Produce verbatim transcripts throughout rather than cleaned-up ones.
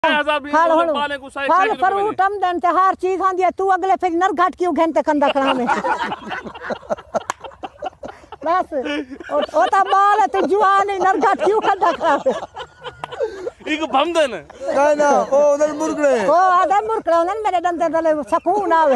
फल फ्रूट हम देन ते हर चीज आंदी है। तू अगले फिर नरघाट क्यों घंटे कंदा खड़ा में बस ओ ओ ता बाल है तू जवान है नरघाट क्यों कंदा खड़ा में एक भमदन ना ना ओ उधर मुर्गड़े ओ आधा मुर्गड़े उधर मेरे दंदे दले सुकून आवे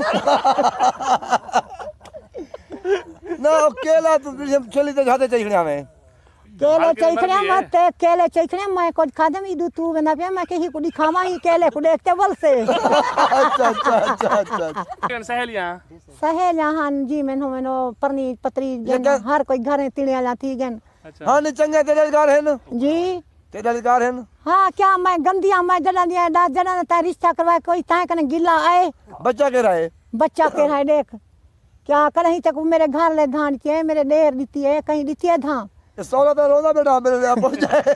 ना केला तो चली तो जाते चाहिए हमें केले चखने मत केले चखने मैं कुछ खादे में दू तू बना पे मैं कहीं कुछ खावा ही केले को देखते बल से अच्छा अच्छा अच्छा अच्छा सहेलियां सहेलियां हां जी मैं हो मैनो परनी पत्री जन हर कोई घर तिणिया जाती गन हां ने चंगा तेरे घर है ना जी तेरे घर है ना हां क्या मैं गंदिया मैं जड़ा दिया डा जड़ा ता रिश्ता करवा कोई ता कने गिला आए बच्चा के रहे बच्चा के रहे देख क्या कहीं तक मेरे घर ले धान के मेरे देर दीती है कहीं दीती है धान सोना तो रोना बेटा मेरे लिए पहुंच जाए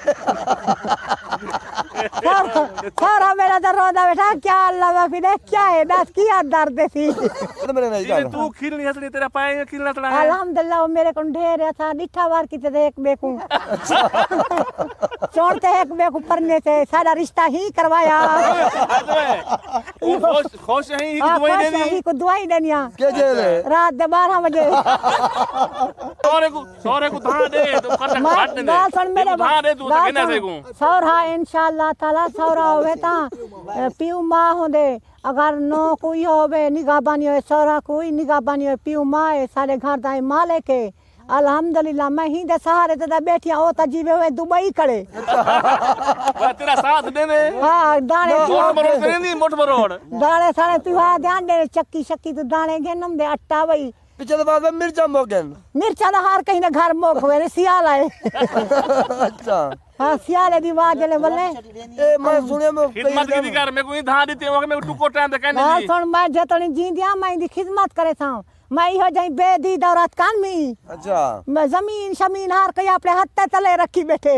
सारा मेरा तो रोना बेटा क्या अल्लाह माफी दे क्या है दस क्या दर्द थी मेरे नहीं जाना तू खिलनी हसनी तेरा पाए खिलना तड़ा है अल्हम्दुलिल्लाह मेरे को ढेर था डिठा वार की ते एक बेकू छोड़ते एक बेकू परने से सारा रिश्ता ही करवाया खुश खुश है ही दवाई देनी ही को दवाई देनिया के जेल रात दे बारह बजे सोरे को सोरे को धान दे तो कर काट दे गाल सुन मेरे धान दे तू किने से को सौरा इंशाअल्लाह ताला सौरा होवे ता पीऊ मां होंदे अगर नो कोई होवे निगाहबानी होवे सौरा कोई निगाहबानी होवे पीऊ मां है सारे घर दाई मालिक है अल्हम्दुलिल्लाह मैं ही दे सहारे ते बैठिया ओ ता जीवे हुए दुबई खड़े तेरा साथ दे दे हां दाने मोट मरोड़ करेंदी मोट मरोड़ दाने सारे तू आ ध्यान दे चक्की शक्की तू दाने घेनम दे आटा वही पिछले बाद में मिर्चा मोगन मिर्चा दा हार कहीं ना घर मोग होवे सियाल आए अच्छा हां सियाल दी आवाज ले बल्ले ए मैं सुने में खिदमत की कर मैं कोई धान देते हो मैं टुको टाइम दे कहनी हां सुन मैं जतनी जींदिया मैं दी खिदमत करे था मैं हो जाई बेदी दौरात कान में अच्छा मैं जमीन शमीन हार कई अपने हाथ तले रखी बैठे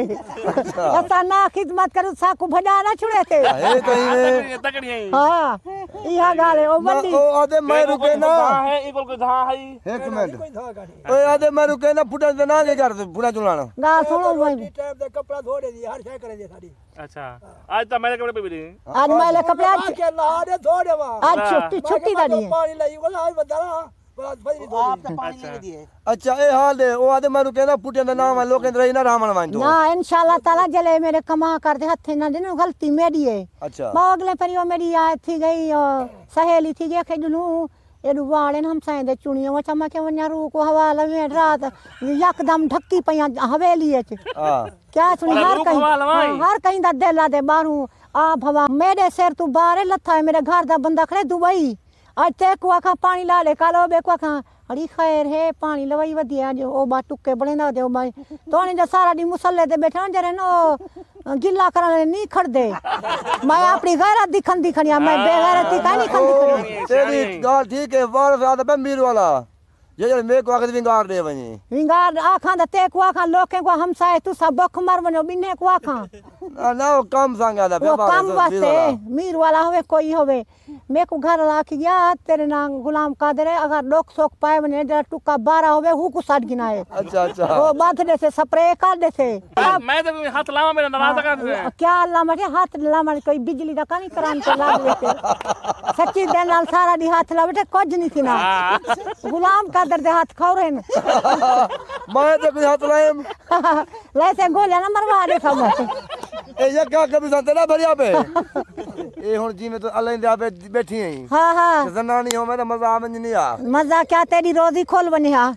ऐसा ना खिदमत करू साकू भजा ना छुड़े थे ए कहीं में तकड़ी है हां इहा गाले ओ बंदी ओ आदे मैं रुके ना है इको को धा है एक मिनट ओए आदे मैं रुके ना फुटा दे ना के कर पूरा चुलाना गाल सुनो भाई टाइम दे कपड़ा धो दे दी हर शय करे दे सारी अच्छा आज तो मेरे कपड़े पे भी आज मैले कपड़े आज के नहा दे धो दे वा आज छुट्टी छुट्टी दा दी पानी लाई बोला आज बता बस फजरी धो आप तो पानी ले दिए अच्छा ए हाल दे ओ आदे मैं रुके ना फुटे ना नाम लोग रही ना रामन मान ना इंशाल्लाह ताला जले मेरे कमा कर दे हथे ना दिन गलती मेरी है अच्छा मैं अगले परियो मेरी आ थी गई सहेली थी के खेडनु एडू वाले हम साए दे चुनियो वचा मैं के वन्या रू को हवा लगे रात यकदम ढक्की पया हवेली है हां क्या सुनी हर कहीं हर कहीं दा देला दे बारू आ भवा मेरे सिर तू बारे लथा है मेरे घर दा बंदा खड़े दुबई आज ते को आखा पानी ला ले कालो बे को आखा अड़ी खैर है पानी लवाई वदिया जो ओ बा टुक्के बने ना दे ओ भाई तो ने सारा दी मुसल्ले ते बैठा जरे नो गिल्ला करने नहीं खड़ दे मैं अपनी गैरत दिखन दिखनिया मैं बेगैरती का नहीं खन दिखनी तेरी गाल ठीक है वार साथ पे मीर वाला ये जे मैं को आके विंगार दे वनी विंगार आखा द ते को आखा लोके को हमसाए तू सब बख मर बनो बिने को आखा ना ना वो कम संगा दा वो कम वास्ते मीर वाला होवे कोई होवे मैं को घर लाख गया तेरे ना गुलाम कादर है अगर लोक सोक पाए बने जरा टुका बारह होवे हु को साथ गिनाए अच्छा अच्छा वो बात दे से स्प्रे कर दे से मैं तो हाथ लावा मेरा नाराज कर दे क्या अल्लाह मटे हाथ लामा कोई बिजली दा कानी करान के लाग बेटे सच्ची दे नाल सारा दी हाथ ला बेटे कुछ नहीं थी ना गुलाम कादर दे हाथ खाओ रे मैं तो कोई हाथ लाए वैसे गोलियां ना मरवा दे सब ए ये क्या कभी संते ना भरिया पे ए हुन जी में तो अल्लाह दे पे बैठी है हां हां जनानी हो मैं तो मजा आवन नहीं आ मजा क्या तेरी रोजी खोल बने हा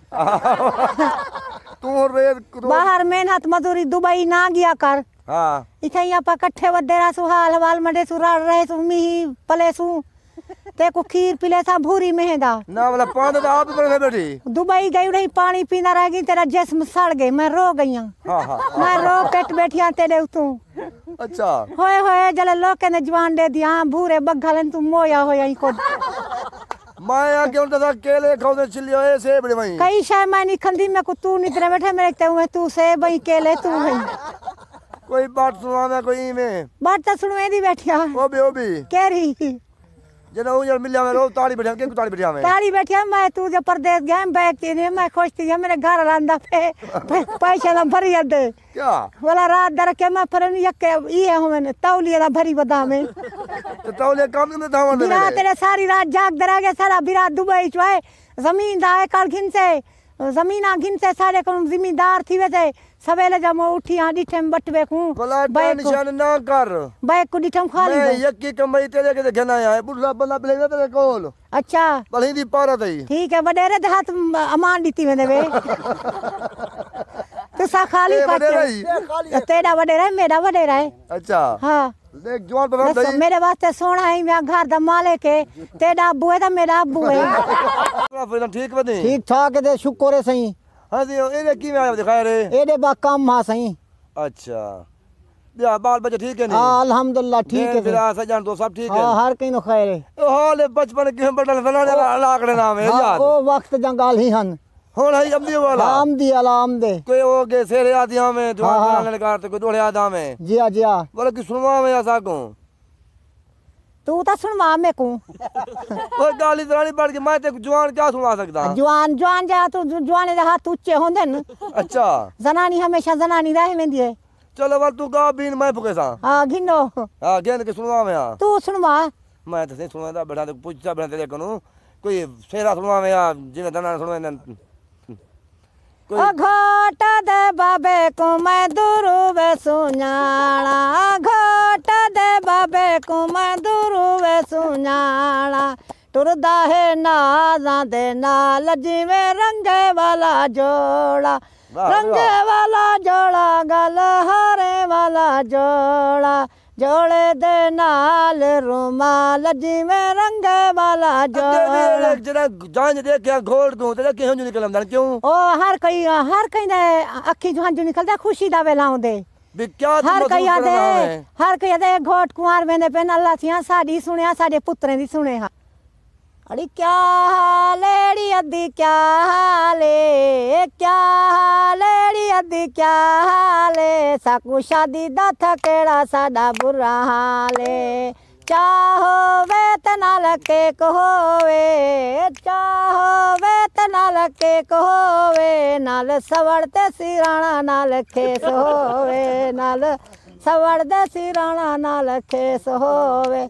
तू रे बाहर मेहनत मजदूरी दुबई ना गया कर हां इथे यहाँ पर कट्ठे वदेरा सु हाल हवाल मडे सु राड़ रहे सु मी पले सु ते को खीर पिले था भूरी मेहंदा ना वाला पानी तो आप पर बैठी दुबई गई रही पानी पीना रह गई तेरा जिस्म सड़ गई मैं रो गई हां हां मैं रो पेट बैठिया तेरे तू अच्छा होए होए जले लोग ने जवान दे दिया भूरे बग्घलन तू मोया होया को मैं आ के उनका केले खाओ चिल्लियो ए से बड़े भाई कई शाय मैं नहीं खंदी मैं को तू निद्रा बैठे मेरे ते हुए तू से भाई केले तू है कोई बात सुना मैं कोई में बात तो सुनवे दी बैठिया ओ भी ओ भी कह रही जना वो यार मिलिया मैं रो ताली बैठा के ताली बैठा मैं ताली बैठिया मैं तू जो परदेस गया बैग थी मैं खुश थी मेरे घर रंदा पे पैसे दा भरी अदे क्या वाला रात दर के मैं फरन यके ये हो मैंने तौलिया दा भरी बदा में तो तौले काम में दावन दे बिरा तेरे सारी रात जाग दरा के सारा बिरा दुबई चवे जमीन दा है काल घिन से जमीना घिन से सारे को जिम्मेदार थी वे सवेले जब मैं उठी हां डिठम बटवे को भला निशान ना कर बैग को डिठम खाली मैं यकी कमाई तेरे के घेना आया बुढ़ा बंदा बले तेरे कोल अच्छा भली दी पारा थई ठीक है वडेरे दे हाथ अमान दीती वेंदे वे तू सा खाली कर तेरा वडेरा है मेरा वडेरा है अच्छा हां देख जवान पर दई मेरे वास्ते सोना है मैं घर दा मालिक है तेरा अब्बू है ता मेरा अब्बू है फिर ठीक बने ठीक ठाक दे शुक्र है सही हां जी एने की में आया दिखाया रे एडे बा काम हा सही अच्छा या बाल बच्चे ठीक है नहीं हां अल्हम्दुलिल्लाह ठीक है फिर सजन तो सब ठीक है हां हर कहीं नो खैर है हाल बचपन के बड़ल बनाने लाकड़े नाम है यार ओ वक्त जंगाल ही हन हुन है अमदी वाला आमदी आलाम दे कोई हो गए सेरे आदिया में जो बनाने का तो कोई दोड़े आदा में जिया जिया बोले कि सुनवा में ऐसा को तू ता सुनवा में को कोई गाली दरानी पड़ के मैं ते जवान क्या सुनवा सकता जवान जवान जा तू जवान दे हाथ ऊंचे होंदे न अच्छा जनानी हमेशा जनानी रह वेंदी है चलो वल तू गा बीन मैं फुके सा हां घिनो हां गेंद के सुनवा में हां तू सुनवा मैं तो नहीं सुनवा बैठा तो पूछता बैठा तेरे कनु कोई सेरा सुनवा में या जिने दना सुनवा ओ घोट दे बाबे को मैं दुरुवे सुनाना घोट दे बाबे को मैं दुरुवे सुनाना टुरदा है नाज़ां दे नाल जिवें रंगे वाला जोड़ा रंगे वाला जोड़ा गल हारे वाला जोड़ा जोड़े दे नाल रुमाल जिवें रंगे वाला जोड़ा जरा जान दे के घोड़ दूं तेरे क्यों निकलम दन क्यों ओ हर कई हर कई दे अखी जुहान जो निकलदा खुशी दा वेला होंदे भी क्या हर कई दे हर कई दे घोट कुंवार वेंदे पेन अल्लाह सिया साडी सुनिया साडे पुत्रें दी सुने हा अड़ी क्या हालेड़ी अद्दी क्या हाले क्या हालेड़ी अद्दी क्या हाले साकू शादी दा थकेड़ा साडा बुरा हाले चाहो वे तनाल के होवे चाहो वे तनाल के होवे नाल सवड़ते सिराणा नाल खेस होवे नाल सवड़ते सिराणा नाल खेस होवे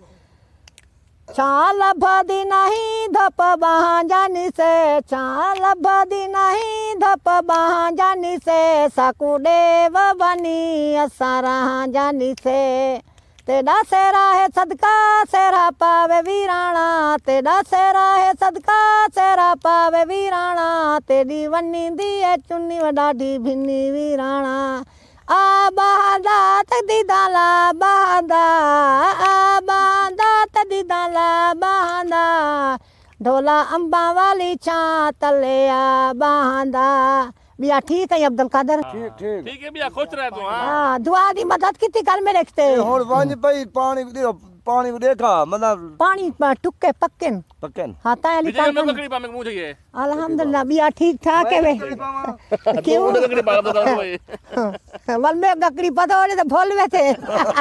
चाल भदी नहीं धप बहा जानी से चाल भदी नहीं धप बहा जानी से साकू देव बनी असारा जानी से तेरा सेरा है सदका सेरा पावे वीराणा तेरा सेरा है सदका सेरा पावे वीराणा तेरी वन्नी दी है चुन्नी वडाडी भिन्नी वीराणा आ बहादा तदी दाला बहादा आ बहादा तदी दाला बहादा ढोला अंबा वाली छा तले आ बहादा बिया ठीक है अब्दुल कादर ठीक ठीक ठीक है भैया खुश रह तू हां हां दुआ दी मदद कितनी कर में रखते हुन वंज पई पानी दे पानी को देखा मतलब पानी टुक्के पक्कन पक्कन हां ता अली विजय में बकरी पामे मुझे ये अल्हम्दुलिल्लाह बिया ठीक ठाक है वे क्यों बकरी पाल बता भाई वल में बकरी पता होले तो भूल वे थे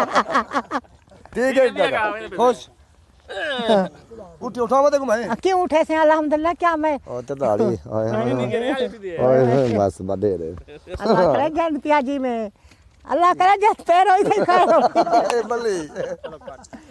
ठीक है खुश उठ उठा मत को मैं क्यों उठे से अल्हम्दुलिल्लाह क्या मैं ओ तो दाड़ी नहीं कह रहे आली दे ओए बस बड़े रे अल्लाह करे जन पियाजी में अल्लाह करे जस पैर होई थे करो बल्ली